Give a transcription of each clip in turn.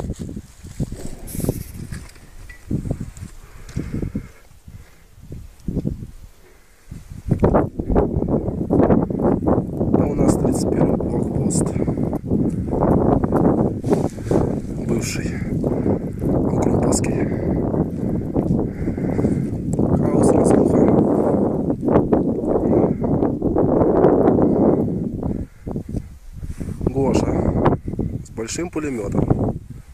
У нас 31-й блокпост. Бывший. Укроповский. Хаос, разруха. Гоша с большим пулеметом.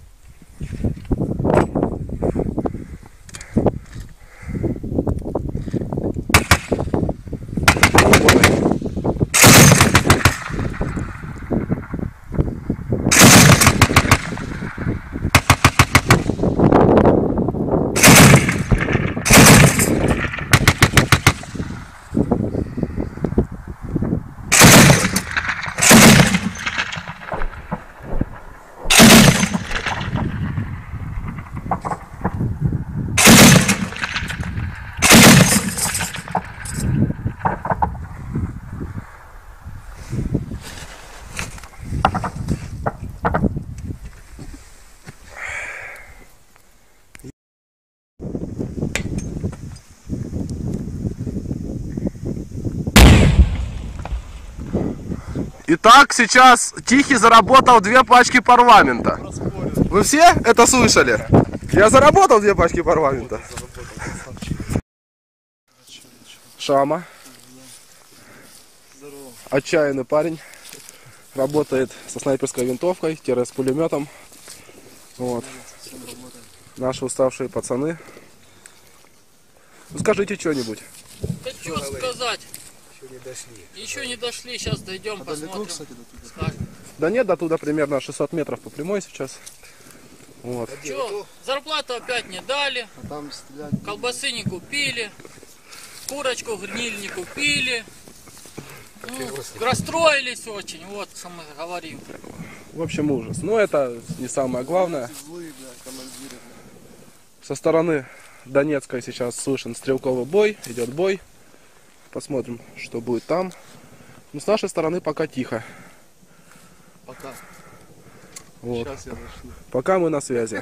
Итак, сейчас Тихий заработал 2 пачки парламента. Вы все это слышали? Я заработал 2 пачки парламента. Шама. Отчаянный парень. Работает со снайперской винтовкой, с пулеметом. Вот. Наши уставшие пацаны. Ну, скажите что-нибудь. Да что сказать? Еще не дошли, сейчас дойдем, посмотрим. Да нет, до туда примерно 600 метров по прямой сейчас. Вот. Че, зарплату опять не дали, колбасы не купили, курочку гниль не купили. Ну, расстроились очень, вот что мы говорим. В общем, ужас. Но это не самое главное. Со стороны Донецкой сейчас слышен стрелковый бой, идет бой. Посмотрим, что будет там. Но с нашей стороны пока тихо. Пока. Вот. Сейчас я начну. Пока мы на связи.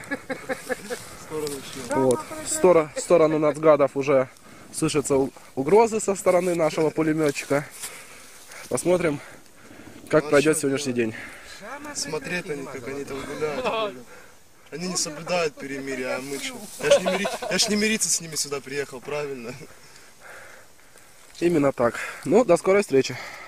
Вот. В сторону нацгадов уже слышатся угрозы со стороны нашего пулеметчика. Посмотрим, как пройдет сегодняшний день. Смотреть на них, как они там гуляют. Они не соблюдают перемирие, а мы что? Я ж не мириться с ними сюда приехал, правильно? Именно так. Ну, до скорой встречи.